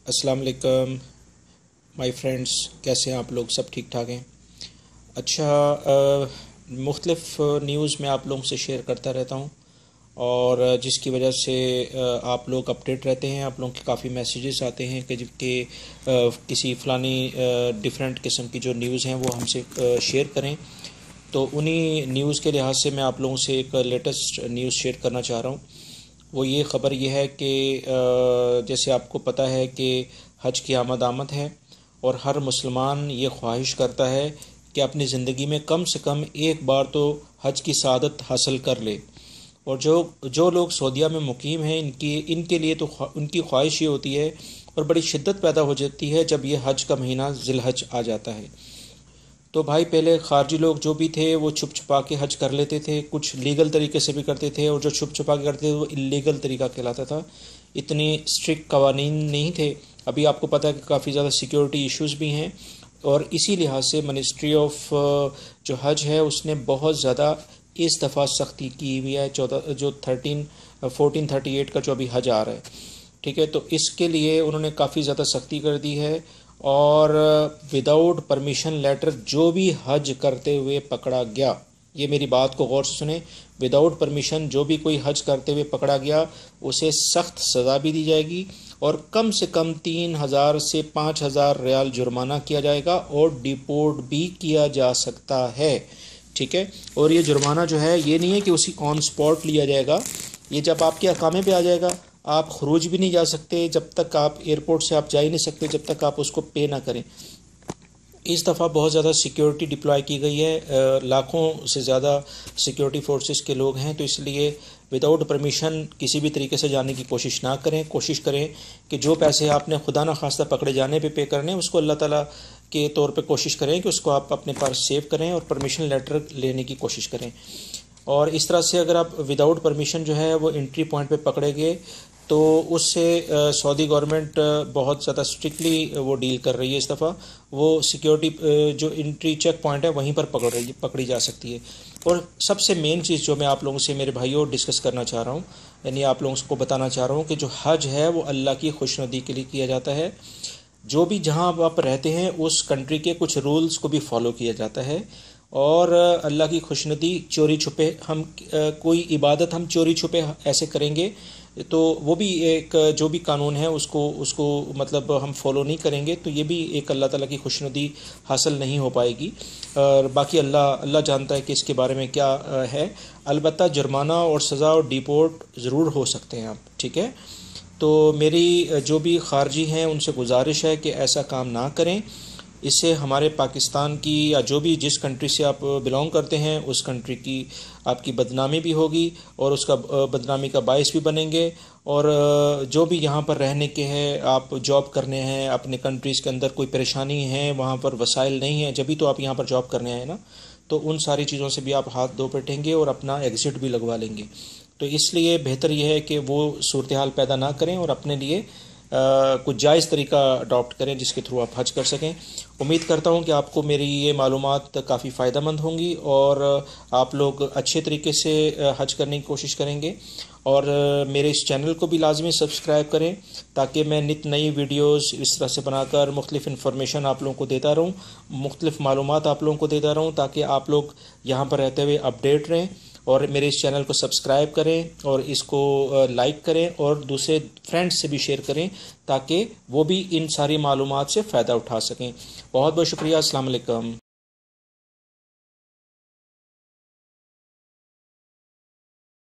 अस्सलाम वालेकुम my friends, कैसे हैं आप लोग? सब ठीक ठाक हैं। अच्छा, मुख्तलिफ़ न्यूज़ मैं आप लोगों से शेयर करता रहता हूं और जिसकी वजह से आप लोग अपडेट रहते हैं। आप लोगों के काफ़ी मैसेजेस आते हैं कि किसी फ़लानी डिफरेंट किस्म की जो न्यूज़ हैं वो हमसे शेयर करें। तो उन्हीं न्यूज़ के लिहाज से मैं आप लोगों से एक लेटेस्ट न्यूज़ शेयर करना चाह रहा हूँ। वो ये ख़बर ये है कि जैसे आपको पता है कि हज की आमद है और हर मुसलमान ये ख्वाहिश करता है कि अपनी ज़िंदगी में कम से कम एक बार तो हज की सआदत हासिल कर ले। और जो जो लोग सऊदीया में मुकीम हैं इनके लिए तो उनकी ख्वाहिश ये होती है और बड़ी शिद्दत पैदा हो जाती है जब ये हज का महीना ज़िलहज आ जाता है। तो भाई, पहले खारजी लोग जो भी थे वो छुप छुपा के हज कर लेते थे, कुछ लीगल तरीके से भी करते थे और जो छुप छुपा के करते थे वो इलीगल तरीका कहलाता था। इतनी स्ट्रिक्ट कवानीन नहीं थे। अभी आपको पता है कि काफ़ी ज़्यादा सिक्योरिटी इश्यूज़ भी हैं और इसी लिहाज से मिनिस्ट्री ऑफ जो हज है उसने बहुत ज़्यादा इस दफ़ा सख्ती की हुई है। 1438 का जो अभी हज आ रहा है, ठीक है, तो इसके लिए उन्होंने काफ़ी ज़्यादा सख्ती कर दी है। और विदाउट परमिशन लेटर जो भी हज करते हुए पकड़ा गया, ये मेरी बात को गौर से सुने, विदाउट परमिशन जो भी कोई हज करते हुए पकड़ा गया उसे सख्त सज़ा भी दी जाएगी और कम से कम 3,000 से 5,000 रियाल जुर्माना किया जाएगा और डिपोर्ट भी किया जा सकता है, ठीक है। और ये जुर्माना जो है ये नहीं है कि उसी ऑन स्पॉट लिया जाएगा, ये जब आपके अकामे पे आ जाएगा। आप खरूज भी नहीं जा सकते जब तक, आप एयरपोर्ट से आप जा ही नहीं सकते जब तक आप उसको पे ना करें। इस दफ़ा बहुत ज़्यादा सिक्योरिटी डिप्लॉय की गई है, लाखों से ज़्यादा सिक्योरिटी फोर्सेस के लोग हैं, तो इसलिए विदाउट परमिशन किसी भी तरीके से जाने की कोशिश ना करें। कोशिश करें कि जो पैसे आपने खुदा न खास्ता पकड़े जाने पे करने उसको अल्लाह ताला के तौर पे कोशिश करें कि उसको आप अपने पास सेव करें और परमिशन लेटर लेने की कोशिश करें। और इस तरह से अगर आप विदाउट परमिशन जो है वो एंट्री पॉइंट पे पकड़े गए तो उससे सऊदी गवर्नमेंट बहुत ज़्यादा स्ट्रिक्टली वो डील कर रही है। इस दफ़ा वो सिक्योरिटी जो एंट्री चेक पॉइंट है वहीं पर पकड़ी जा सकती है। और सबसे मेन चीज़ जो मैं आप लोगों से मेरे भाइयों डिस्कस करना चाह रहा हूँ, यानी आप लोगों को बताना चाह रहा हूँ कि जो हज है वो अल्लाह की खुशनुदी के लिए किया जाता है। जो भी जहाँ आप रहते हैं उस कंट्री के कुछ रूल्स को भी फॉलो किया जाता है और अल्लाह की खुशनुदी चोरी छुपे हम कोई इबादत हम चोरी छुपे ऐसे करेंगे तो वो भी एक जो भी कानून है उसको मतलब हम फॉलो नहीं करेंगे तो ये भी एक अल्लाह ताला की खुशनुदी हासिल नहीं हो पाएगी। और बाकी अल्लाह जानता है कि इसके बारे में क्या है। अलबत्ता जुर्माना और सज़ा और डिपोर्ट ज़रूर हो सकते हैं आप, ठीक है। तो मेरी जो भी खारजी हैं उनसे गुजारिश है कि ऐसा काम ना करें। इससे हमारे पाकिस्तान की या जो भी जिस कंट्री से आप बिलोंग करते हैं उस कंट्री की आपकी बदनामी भी होगी और उसका बदनामी का बायस भी बनेंगे। और जो भी यहाँ पर रहने के हैं, आप जॉब करने हैं अपने कंट्रीज़ के अंदर, कोई परेशानी है वहाँ पर वसाइल नहीं है, जब भी तो आप यहाँ पर जॉब करने आए ना, तो उन सारी चीज़ों से भी आप हाथ धो बैठेंगे और अपना एग्ज़िट भी लगवा लेंगे। तो इसलिए बेहतर यह है कि वो सूरत हाल पैदा ना करें और अपने लिए कुछ जायज़ तरीका अडॉप्ट करें जिसके थ्रू आप हज कर सकें। उम्मीद करता हूं कि आपको मेरी ये मालूमात काफ़ी फ़ायदेमंद होंगी और आप लोग अच्छे तरीके से हज करने की कोशिश करेंगे। और मेरे इस चैनल को भी लाजमी सब्सक्राइब करें ताकि मैं नित नई वीडियोस इस तरह से बनाकर मुख्तलिफ़ इन्फॉर्मेशन आप लोगों को देता रहूं, मुख्तलिफ़ मालूमात आप लोगों को देता रहूं ताकि आप लोग यहाँ पर रहते हुए अपडेट रहें। और मेरे इस चैनल को सब्सक्राइब करें और इसको लाइक करें और दूसरे फ्रेंड्स से भी शेयर करें ताकि वो भी इन सारी मालूमात से फ़ायदा उठा सकें। बहुत बहुत शुक्रिया। अस्सलाम वालेकुम।